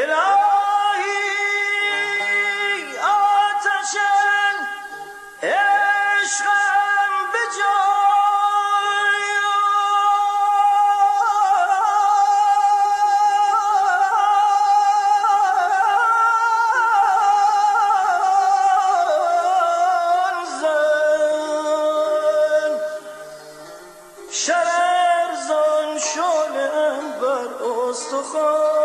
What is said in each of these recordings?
الهی آتش عشقم به جای زن شرر زن شالم بر استخوان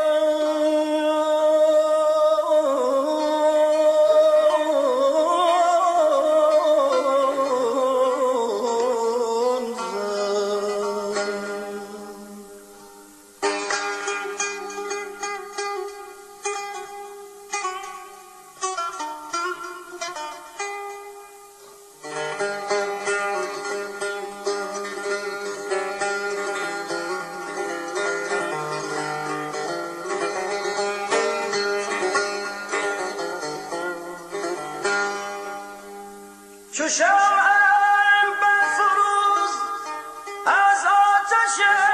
چو شمعم برفروز از آتش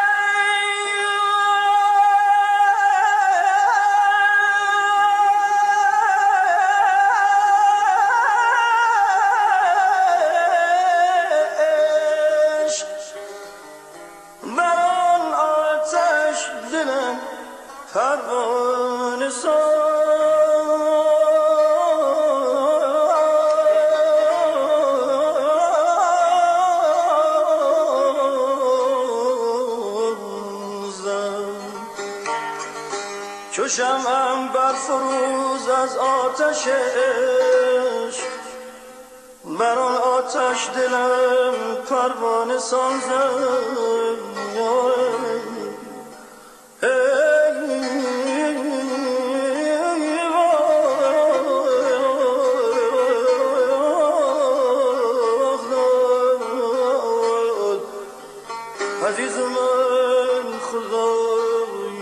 عشق بر آن آتش دلم پروانه ساز چو شمعم برفروز از آتش عشق بر آن آتش دلم پروانه سازم عزیز من خدای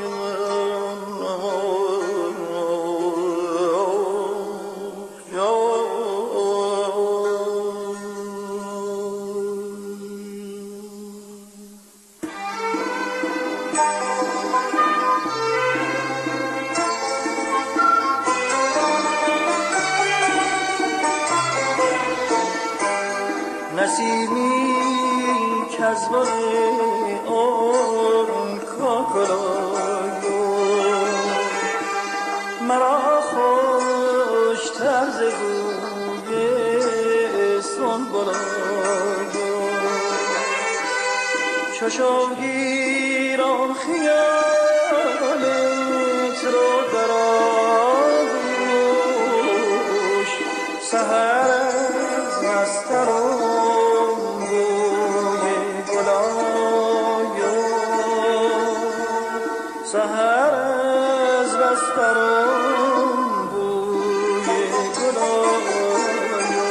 نسیمی کز بر آن کاکلایو مرا خوشتر ز بوی سنبلایو چشم گیرم خیالت رو در آغوش سحر از مسترم سحر از بسترم بوی گلایو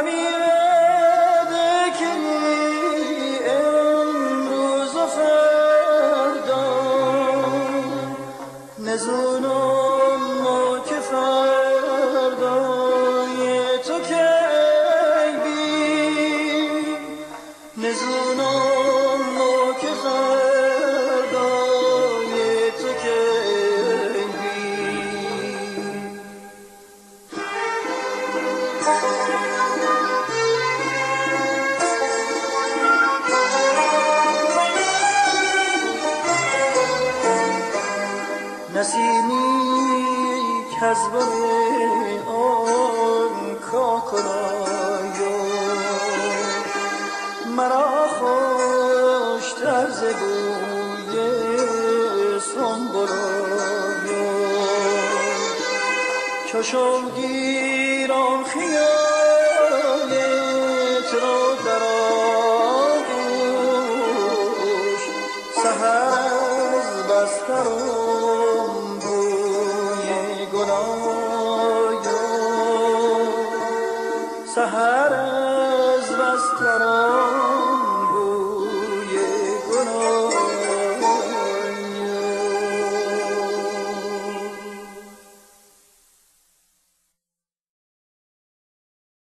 میوه که امروز و فردا نزونم ما که فردای تو که بی نزونم ما که فردای تو که بی نسیمی کز بر آن کاکلایو مرا خوشتر ز بوی سنبلایو چشم گیران خیالت را در آغوش سحر از بسترم بوی گلایو سحر از بسترم